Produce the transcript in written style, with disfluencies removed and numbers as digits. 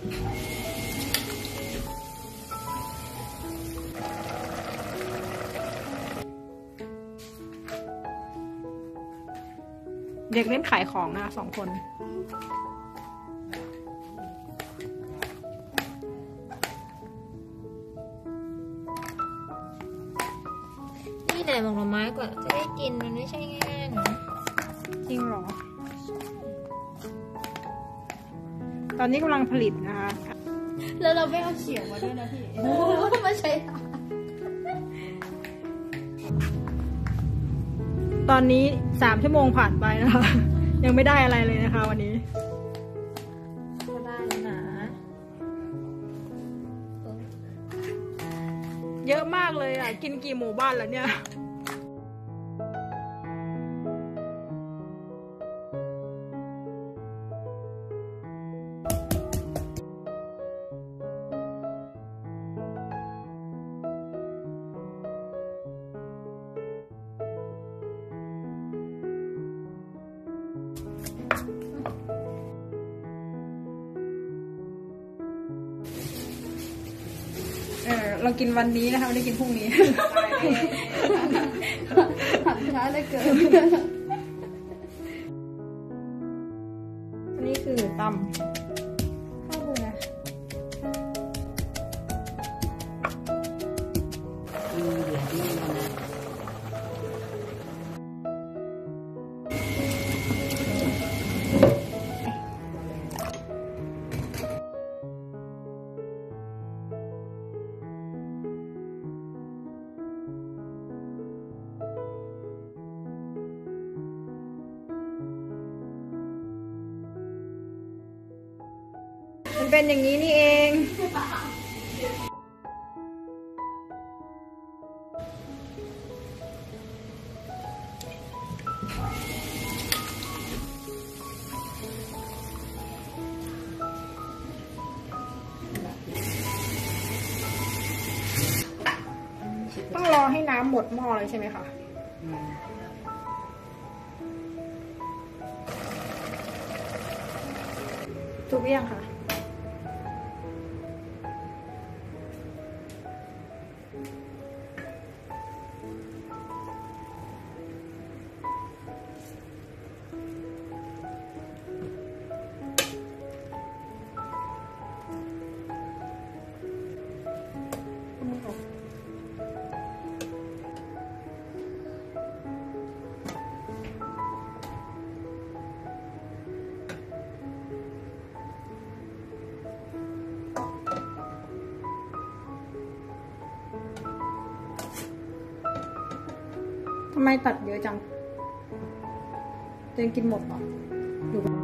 เด็กเล่นขายของนะ2 คนนี่แหละหมกหน่อไม้กว่าจะได้กินมันไม่ใช่ง่ายๆนะจริงหรอตอนนี้กำลังผลิตนะคะแล้วเราไม่เอาเขียงมาด้วยนะพี่มาใช้ตอนนี้3 ชั่วโมงผ่านไปนะคะยังไม่ได้อะไรเลยนะคะวันนี้ก็ได้นะเยอะมากเลยอ่ะกินกี่หมู่บ้านแล้วเนี่ยเรากินวันนี้นะคะไม่ได้กินพรุ่งนี้ผัดช้าเลยเกินอันนี้คือตำข้าวเบื่อมันเป็นอย่างนี้นี่เองต้องรอให้น้ำหมดหม้อเลยใช่ไหมคะถูกหรือยังคะทำไมตัดเยอะจังจะกินหมดเหรอ